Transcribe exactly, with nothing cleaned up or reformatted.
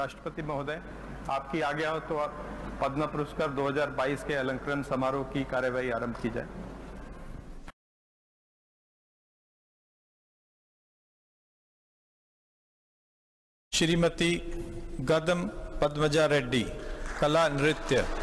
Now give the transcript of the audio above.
राष्ट्रपति महोदय, आपकी आज्ञा हो तो आप पद्म पुरस्कार दो हज़ार बाईस के अलंकरण समारोह की कार्यवाही आरंभ की जाए। श्रीमती गदम पद्मजा रेड्डी, कला नृत्य।